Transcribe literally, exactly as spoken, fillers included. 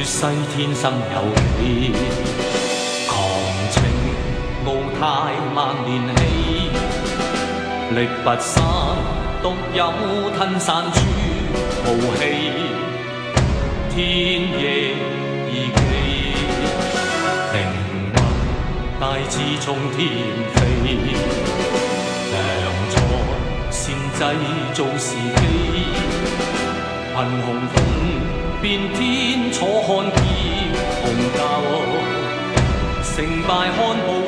世天生有喜，狂情傲太萬年氣，力拔山，獨有吞山處無氣，天亦異奇，靈魂大志從天飛，良才善製造時機，憑雄風變天，楚漢劍紅舊，成敗看無